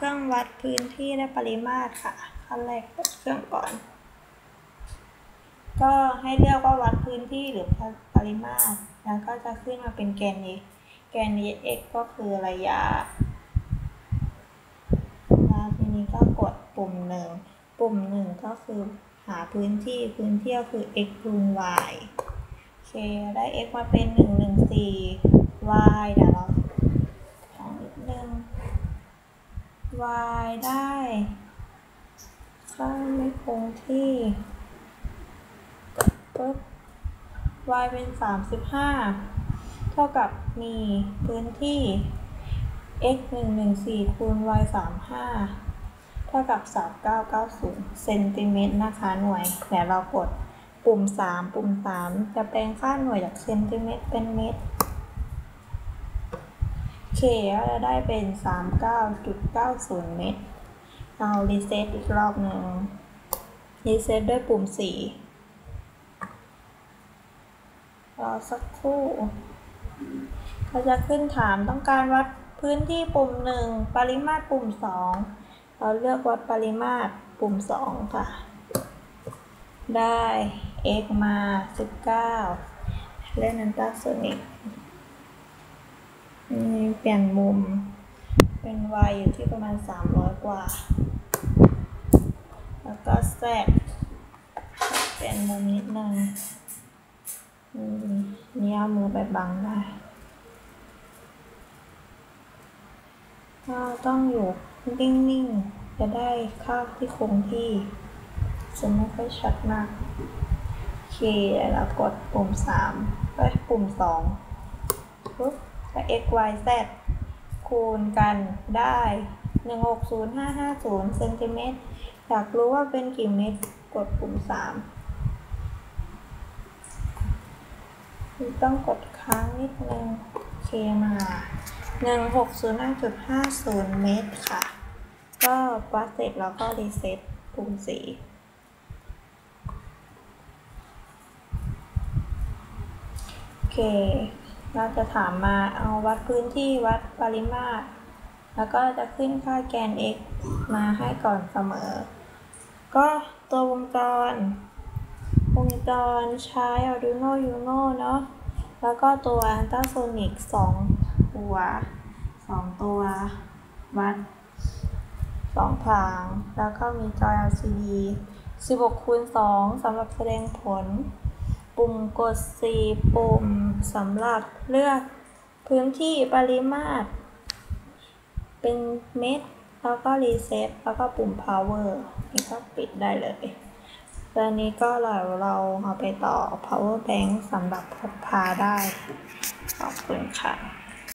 รื่องวัดพื้นที่และปริมาตรค่ะขั้นแรกเปิดเครื่องก่อนก็ให้เลือกว่าวัดพื้นที่หรือปริมาตรแล้วก็จะขึ้นมาเป็นแกน x แกน x ก็คือระยะแล้วทีนี้ก็กดปุ่ม1ก็คือหาพื้นที่ก็คือ x คูณ y โอเคได้ x มาเป็น114 y เดี๋ยวเราลองนิดนึง y ได้ค่าไม่คงที่ปุ๊บ y เป็น35เท่ากับมีพื้นที่ x 114คูณ y 35เท่ากับ3990เซนติเมตรนะคะหน่วยเดี๋ยวเรากดปุ่ม3จะแปลงค่าหน่วยจากเซนติเมตรเป็นเมตรโอเคก็จะได้เป็น 39.90 เมตรเรารีเซ็ตอีกรอบหนึ่งรีเซ็ตด้วยปุ่ม4รอสักครู่ก็จะขึ้นถามต้องการวัดพื้นที่ปุ่ม1ปริมาตรปุ่ม2เราเลือกวัดปริมาตรปุ่ม2ค่ะได้ x มา19เล่นอันตราโซนิกเปลี่ยนมุมเป็น y อยู่ที่ประมาณ300กว่าแล้วก็ z เปลี่ยนมุมนิดนึงนี่เอามือไปบังได้ก็ต้องอยู่นิ่งๆจะได้ค่าที่คงที่จะไม่ค่อยชัดมากโอเคแล้วกดปุ่ม3ไปปุ่ม2ปุ๊บก็ x y z คูณกันได้160550เซนติเมตรอยากรู้ว่าเป็นกี่เมตรกดปุ่ม3ต้องกดค้างนิดนึงโอเคมา1605.50 เมตรค่ะก็วัดเสร็จแล้วก็รีเซ็ตปุ่ม4โอเคเราจะถามมาเอาวัดพื้นที่วัดปริมาตรแล้วก็จะขึ้นค่าแกน x มาให้ก่อนเสมอก็ตัววงจรใช้ Arduino Uno เนาะแล้วก็ตัว Ultrasonic 2 ตัววัด2ทางแล้วก็มีจอ LCD 16:2สำหรับแสดงผลปุ่มกด4ปุ่มสำหรับเลือกพื้นที่ปริมาตรเป็นเมตรแล้วก็รีเซ็ตแล้วก็ปุ่ม power นี่ก็ปิดได้เลยตอนนี้ก็เราเอาไปต่อ power bank สำหรับพกพาได้ขอบคุณค่ะ